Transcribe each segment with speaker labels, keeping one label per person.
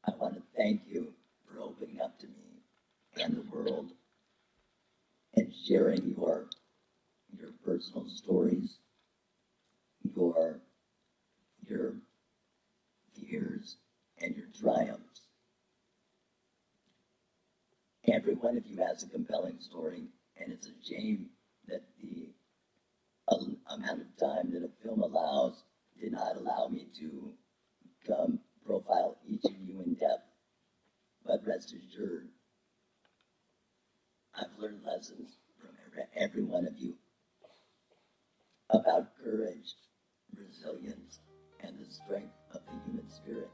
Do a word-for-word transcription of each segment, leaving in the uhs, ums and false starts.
Speaker 1: I want to thank you for opening up to me and the world and sharing your, your personal stories, your, your fears, and your triumphs. Every one of you has a compelling story, and it's a shame that the amount of time that a film allows did not allow me to come profile each of you in depth. But rest assured, I've learned lessons from every, every one of you about courage, resilience, and the strength of the human spirit.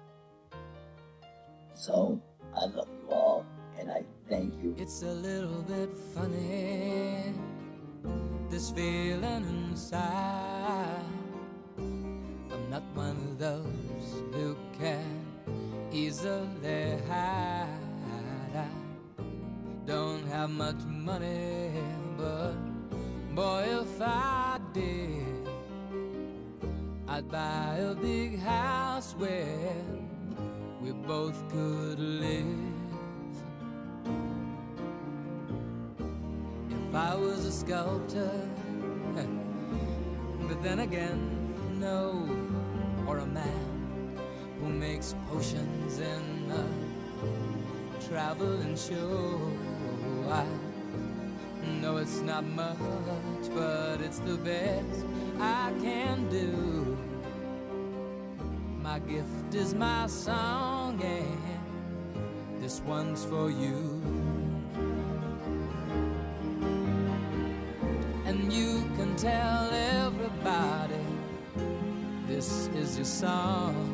Speaker 1: So, I love you all, and I thank you.
Speaker 2: It's a little bit funny, this feeling inside. I'm not one of those who can easily hide. I don't have much money, but boy, if I did, I'd buy a big house where we both could live. If I was a sculptor, but then again, no, or a man who makes potions in a traveling show. I know it's not much, but it's the best I can do. My gift is my song, and this one's for you. And you can tell everybody this is your song.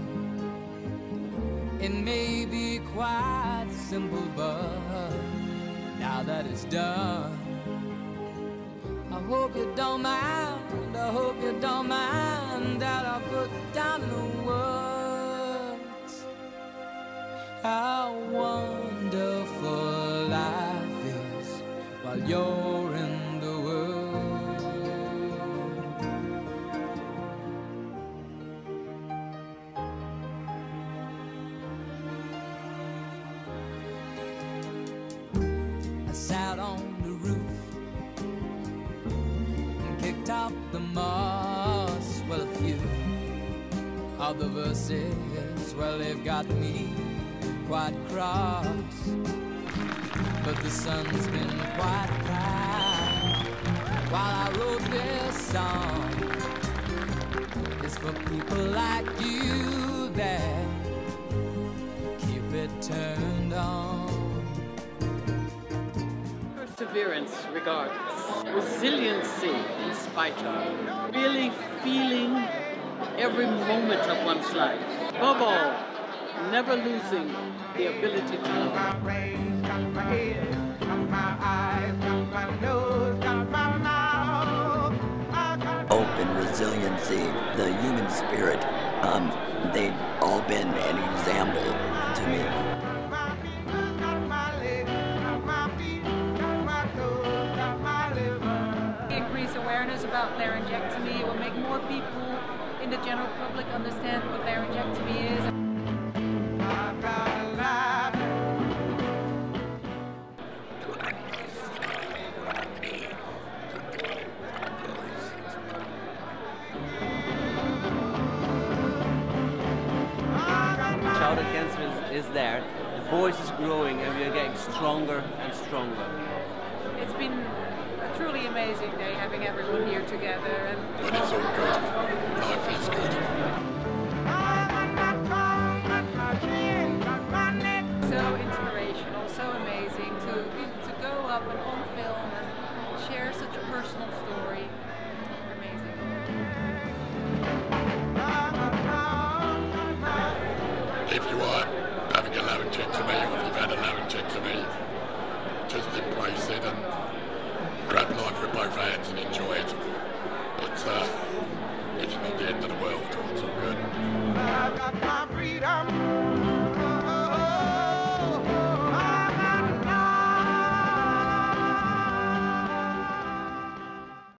Speaker 2: It may be quite simple, but now that it's done, I hope you don't mind, I hope you don't mind that I put down in the words how wonderful life is while you're in the world. I sat on the roof and kicked out the moss. Well, a few of the verses, well, they've got me quite cross. But the sun's been quite kind while I wrote this song. It's for people like you that keep it turned on.
Speaker 3: Perseverance regardless, resiliency in spite of, really feeling every moment of one's life. Above all, never losing the ability to love.
Speaker 4: My brain, got my head, got my eyes, got my nose, got my mouth.
Speaker 1: Hope and resiliency, the human spirit, um, they've all been an example to me.
Speaker 5: Increase awareness about laryngectomy. It will make more people in the general public understand what laryngectomy is.
Speaker 6: Childhood cancer is, is there, the voice is growing, and we are getting stronger and stronger.
Speaker 5: It's been a truly amazing day having everyone here together. And
Speaker 7: but it's so good.